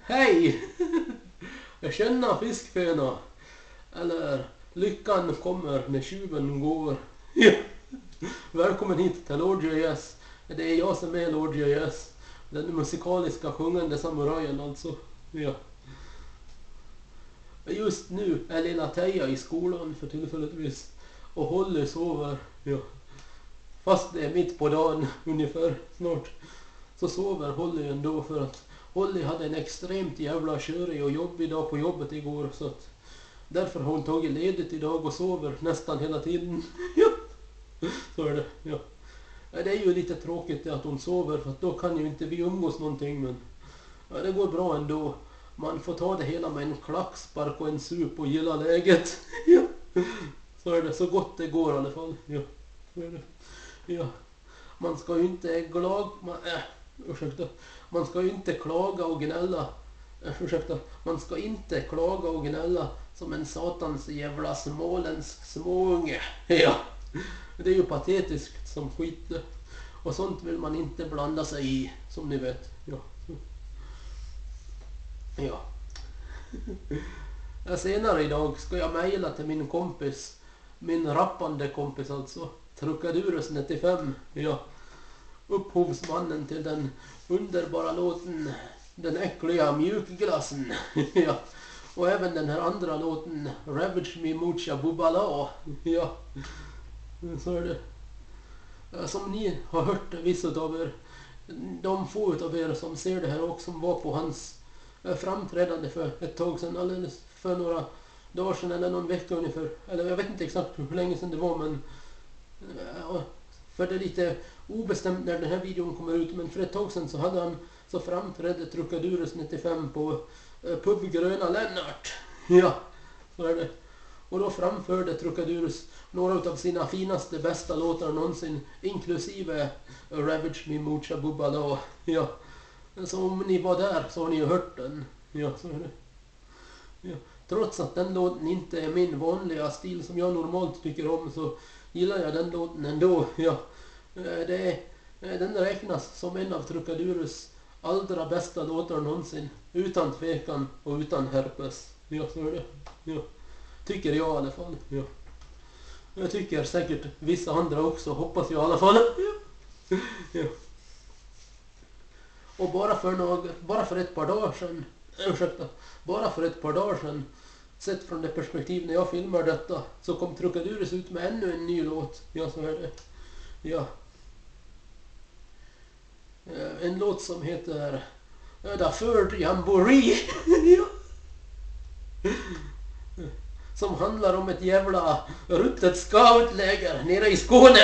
Hej! Tjena fiskföna. Eller lyckan kommer när tjuven går. Ja. Välkommen hit till Lord JS. Det är jag som är Lord JS. Den musikaliska sjungande samurajen alltså. Ja. Just nu är lilla Teija i skolan för tillfälligtvis. Och Holly sover. Ja. Fast det är mitt på dagen ungefär snart. Så sover Holly ändå för att Holly hade en extremt jävla körig och jobbig dag på jobbet igår. Så att därför har hon tagit ledigt idag och sover nästan hela tiden. Ja. Så är det. Ja. Det är ju lite tråkigt att hon sover för att då kan ju inte vi umgås någonting. Men ja, det går bra ändå. Man får ta det hela med en klackspark och en sup och gilla läget. Ja. Så är det. Så gott det går i alla fall. Ja. Så är det. Ja. Man ska ju inte Man ska ju inte klaga och gnälla. Man ska inte klaga och gnälla som en satans jävla småländsk småunge. Ja. Det är ju patetiskt som skit. Och sånt vill man inte blanda sig i, som ni vet. Ja. Ja. Senare idag ska jag mejla till min kompis. Min rappande kompis alltså. Trucadurus 95. Ja. Upphovsmannen till den underbara låten Den äckliga mjukglassen. Ja. Och även den här andra låten Ravage Me Mucha Bubala. Ja. Så är det. Som ni har hört vissa av er. De få utav er som ser det här och som var på hans framträdande för ett tag sedan. Alldeles för några dagar sedan eller någon vecka ungefär. Eller jag vet inte exakt hur länge sedan det var, men för det är lite obestämt när den här videon kommer ut. Men för ett tag sedan så hade han så framträdde Trucadurus 95 på pub Gröna Lennart. Ja, så är det. Och då framförde Trucadurus några av sina finaste, bästa låtar någonsin. Inklusive Ravage Me Mucha Bubala. Ja. Så om ni var där så har ni ju hört den. Ja, så är det. Ja. Trots att den låten inte är min vanliga stil som jag normalt tycker om, så gillar jag den låten ändå. Ja. Den räknas som en av Trucadurus allra bästa låtar någonsin. Utan tvekan och utan herpes. Ja, så är det. Ja. Tycker jag i alla fall. Ja. Jag tycker säkert vissa andra också. Hoppas jag i alla fall. Ja. Ja. Och bara för ett par dagar sedan, sett från det perspektiv när jag filmar detta, så kom Trucadurus ut med ännu en ny låt. Ja, så är det. Ja. En låt som heter Da Third Jamboree. Ja. Som handlar om ett jävla ruttet scoutläger nere i Skåne.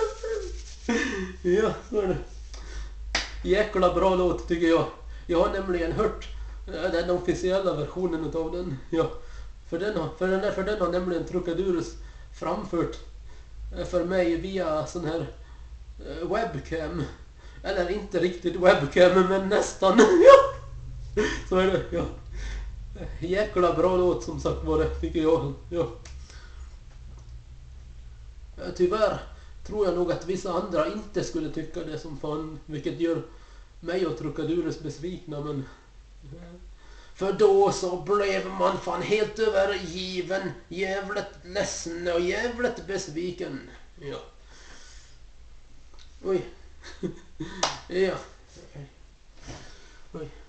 Ja, så är det. Jäkla bra låt tycker jag. Jag har nämligen hört den officiella versionen av den. Ja. För den har nämligen Trucadurus framfört för mig via sån här webcam. Eller inte riktigt webcam, men nästan. Ja. Så är det, ja. Jäkla bra låt som sagt var det, tycker jag. Ja. Tyvärr tror jag nog att vissa andra inte skulle tycka det som fan, vilket gör mig och Trucadurus besvikna, men för då så blev man fan helt övergiven, jävligt ledsen och jävligt besviken. Ja. Oj. Ja. Oj.